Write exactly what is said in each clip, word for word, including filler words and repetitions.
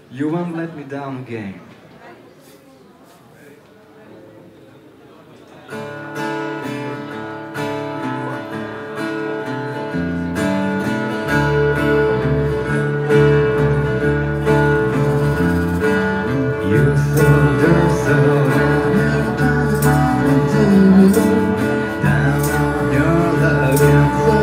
You won't let me down again. You sold yourself down on your luck and so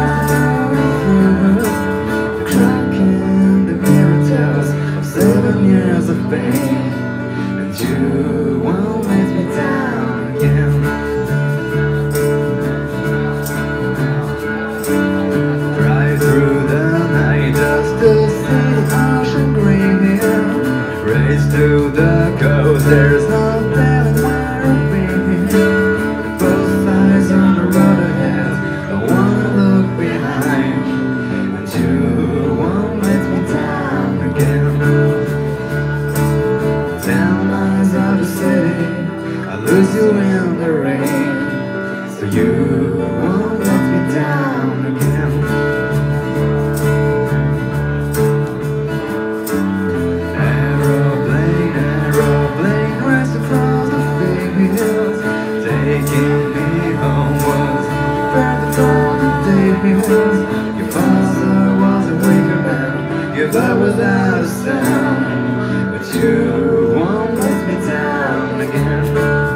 fast. The clock in the mirror tells of seven years of pain, and you won't let me down again. Drive through the night just to see the ocean graveyard. Race to the coast, there's no telling where I've been. Both eyes on the road ahead, I wanna look behind, and you won't let me down again. Ten miles out of the city, I lose you in the rain, so you won't let me down again. Taking me homewards, back to the days. Your father was a wicked man, your love was out of sound, but you won't let me down again.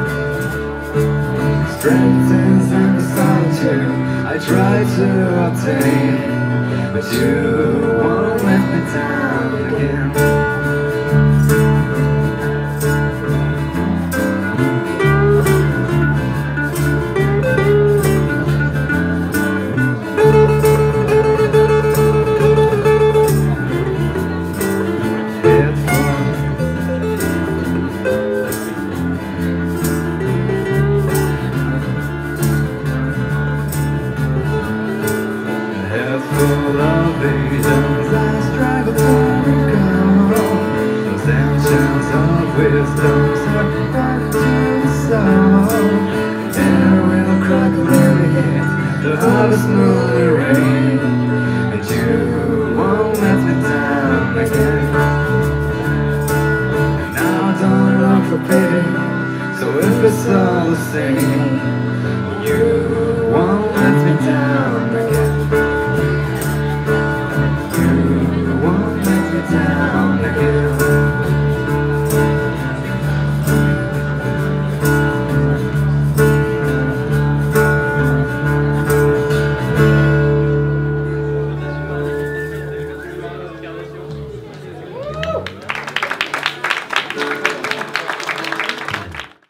Strength and the solitude I tried to obtain, but you won't let me down again. Full of visions, I struggle to recall those ancients of wisdom.